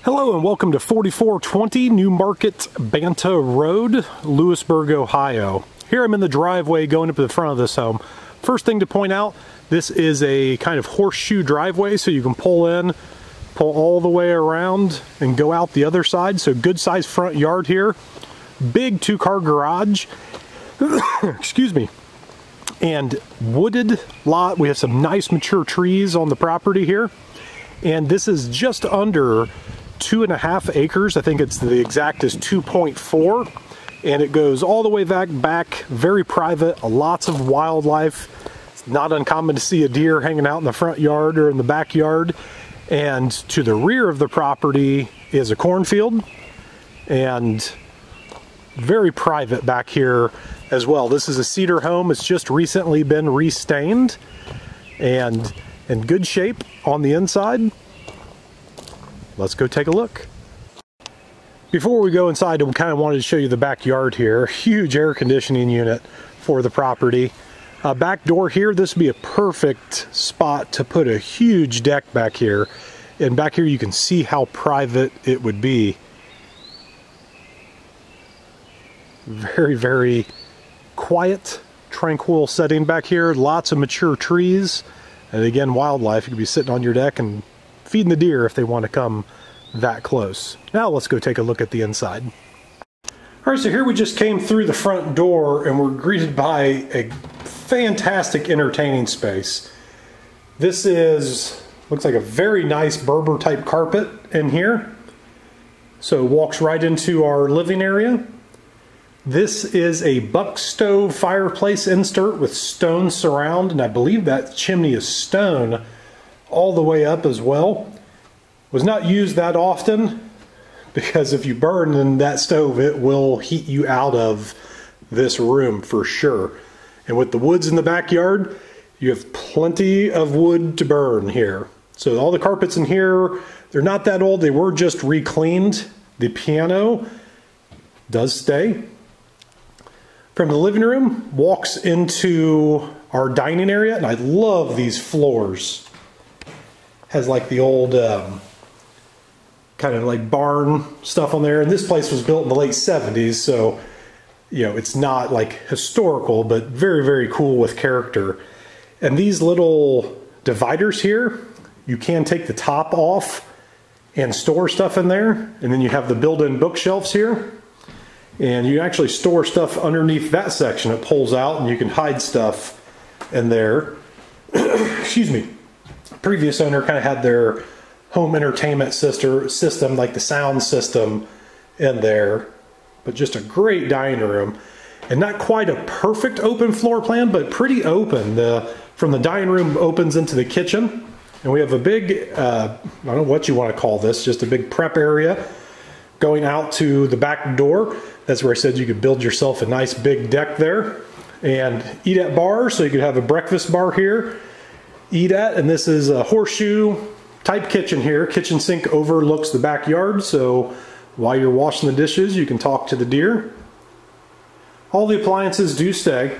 Hello and welcome to 4420 New Market Banta Road, Lewisburg, Ohio. Here I'm in the driveway going up to the front of this home. First thing to point out, this is a kind of horseshoe driveway, so you can pull in, pull all the way around and go out the other side. So good sized front yard here. Big 2-car garage. Excuse me. And wooded lot. We have some nice mature trees on the property here. And this is just under 2.5 acres. I think it's the exact is 2.4, and it goes all the way back, very private, lots of wildlife. It's not uncommon to see a deer hanging out in the front yard or in the backyard. And to the rear of the property is a cornfield, and very private back here as well. This is a cedar home. It's just recently been restained and in good shape on the inside. Let's go take a look. Before we go inside, I kind of wanted to show you the backyard here. Huge air conditioning unit for the property. Back door here, this would be a perfect spot to put a huge deck back here. And back here you can see how private it would be. Very, very quiet, tranquil setting back here. Lots of mature trees. And again, wildlife. You could be sitting on your deck and feeding the deer if they want to come that close. Now let's go take a look at the inside. All right, so here we just came through the front door and we're greeted by a fantastic entertaining space. This looks like a very nice Berber type carpet in here. So it walks right into our living area. This is a buck stove fireplace insert with stone surround, and I believe that chimney is stone all the way up as well. Was not used that often because if you burn in that stove, it will heat you out of this room for sure. And with the woods in the backyard, you have plenty of wood to burn here. So all the carpets in here, they're not that old. They were just re-cleaned. The piano does stay. From the living room, walks into our dining area, and I love these floors. Has like the old kind of like barn stuff on there, and this place was built in the late 70s, so you know it's not like historical, but very, very cool with character. And these little dividers here, you can take the top off and store stuff in there, and then you have the built-in bookshelves here, and you actually store stuff underneath that section. It pulls out and you can hide stuff in there. Excuse me. Previous owner kind of had their home entertainment system, like the sound system in there, but just a great dining room. And not quite a perfect open floor plan, but pretty open. From the dining room opens into the kitchen, and we have a big, I don't know what you want to call this, just a big prep area going out to the back door. That's where I said you could build yourself a nice big deck there and eat at bar, so you could have a breakfast bar here. Eat at, and this is a horseshoe type kitchen here. Kitchen sink overlooks the backyard, so while you're washing the dishes you can talk to the deer. All the appliances do stay.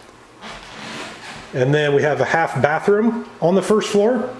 And then we have a half bathroom on the first floor.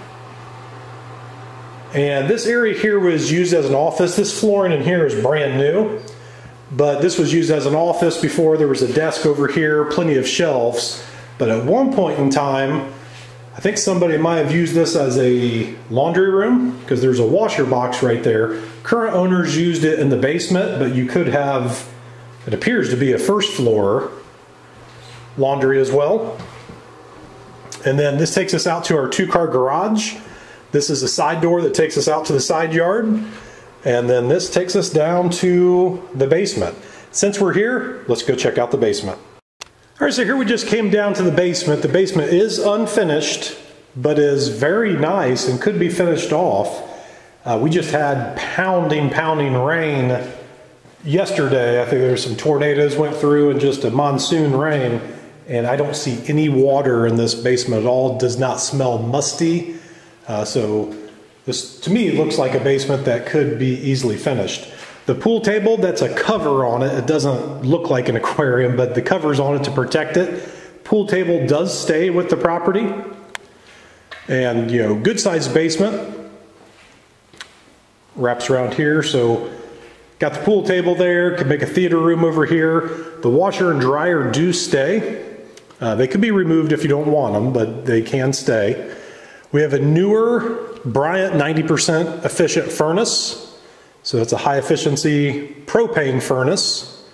And this area here was used as an office. This flooring in here is brand new, but this was used as an office before. There was a desk over here, plenty of shelves, but at one point in time I think somebody might have used this as a laundry room because there's a washer box right there. Current owners used it in the basement, but you could have, it appears to be a first floor laundry as well. And then this takes us out to our 2-car garage. This is a side door that takes us out to the side yard. And then this takes us down to the basement. Since we're here, let's go check out the basement. All right, so here we just came down to the basement. The basement is unfinished, but is very nice and could be finished off. We just had pounding rain yesterday. I think there were some tornadoes went through and just a monsoon rain, and I don't see any water in this basement at all. It does not smell musty. So this, to me, looks like a basement that could be easily finished. The pool table, that's a cover on it. It doesn't look like an aquarium, but the cover's on it to protect it. Pool table does stay with the property. And, you know, good sized basement. wraps around here. So got the pool table there, could make a theater room over here. The washer and dryer do stay. They could be removed if you don't want them, but they can stay. We have a newer Bryant 90% efficient furnace. So it's a high efficiency propane furnace.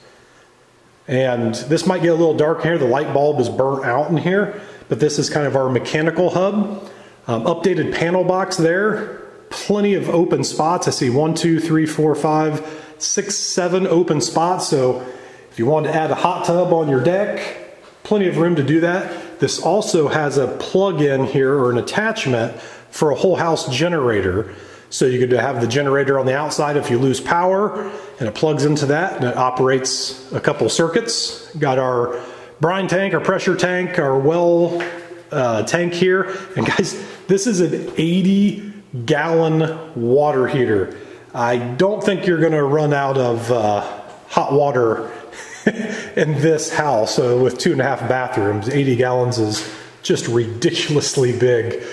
And this might get a little dark here. The light bulb is burnt out in here, but this is kind of our mechanical hub. Updated panel box there. Plenty of open spots. I see 1, 2, 3, 4, 5, 6, 7 open spots. So if you want to add a hot tub on your deck, plenty of room to do that. This also has a plug-in here, or an attachment for a whole house generator. So you could have the generator on the outside if you lose power, and it plugs into that and it operates a couple circuits. Got our brine tank, our pressure tank, our well tank here. And guys, this is an 80-gallon water heater. I don't think you're gonna run out of hot water in this house. So with 2.5 bathrooms, 80 gallons is just ridiculously big.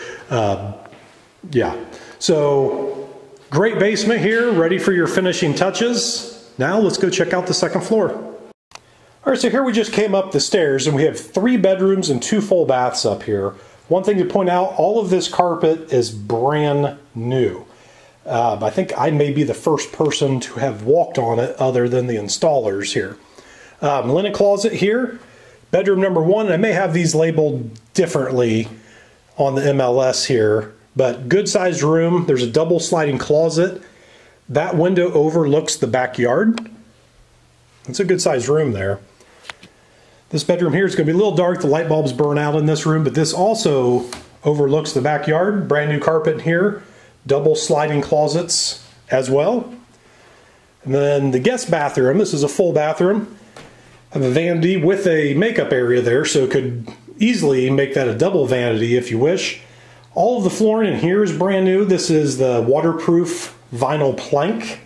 Yeah, so great basement here, ready for your finishing touches. Now let's go check out the second floor. All right, so here we just came up the stairs and we have 3 bedrooms and 2 full baths up here. One thing to point out, all of this carpet is brand new. I think I may be the first person to have walked on it other than the installers here. Linen closet here, bedroom number 1. I may have these labeled differently on the MLS here, but good sized room. There's a double sliding closet. That window overlooks the backyard. It's a good sized room there. This bedroom here is going to be a little dark. The light bulbs burn out in this room, but this also overlooks the backyard. Brand new carpet in here. Double sliding closets as well. And then the guest bathroom. This is a full bathroom. I have a vanity with a makeup area there, so could easily make that a double vanity if you wish. All of the flooring in here is brand new. This is the waterproof vinyl plank.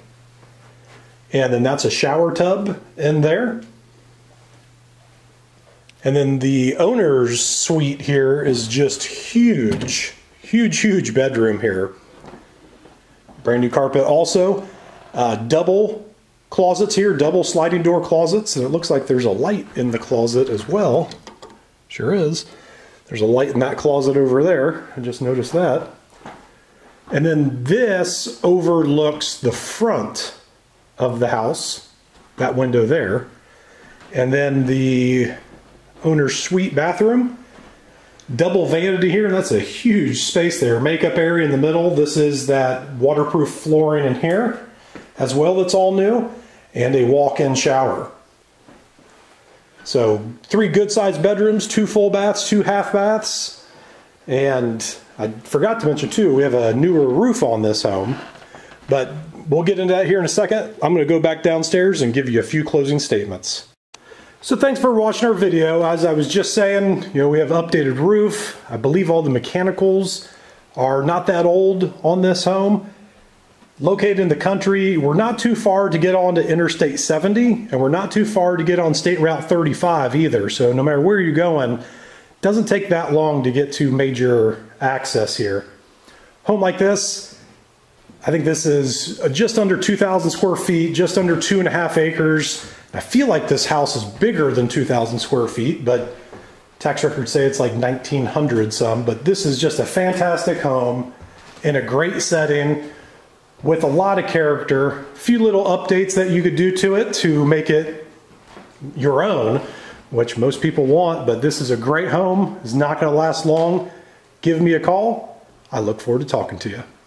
And then that's a shower tub in there. And then the owner's suite here is just huge. Huge, huge bedroom here. Brand new carpet also. Double closets here, double sliding door closets, and it looks like there's a light in the closet as well. Sure is. There's a light in that closet over there. I just noticed that. And then this overlooks the front of the house, that window there. And then the owner's suite bathroom. Double vanity here, and that's a huge space there. Makeup area in the middle. This is that waterproof flooring in here as well, that's all new. And a walk-in shower. So 3 good-sized bedrooms, 2 full baths, 2 half baths. And I forgot to mention too, we have a newer roof on this home. But we'll get into that here in a second. I'm going to go back downstairs and give you a few closing statements. So thanks for watching our video. As I was just saying, we have updated roof. I believe all the mechanicals are not that old on this home. Located in the country, we're not too far to get onto Interstate 70, and we're not too far to get on State Route 35 either. So no matter where you're going, it doesn't take that long to get to major access here. Home like this, I think this is just under 2,000 square feet, just under 2.5 acres. I feel like this house is bigger than 2,000 square feet, but tax records say it's like 1,900 some. But this is just a fantastic home in a great setting with a lot of character. A few little updates that you could do to it to make it your own, which most people want, but this is a great home. It's not going to last long. Give me a call. I look forward to talking to you.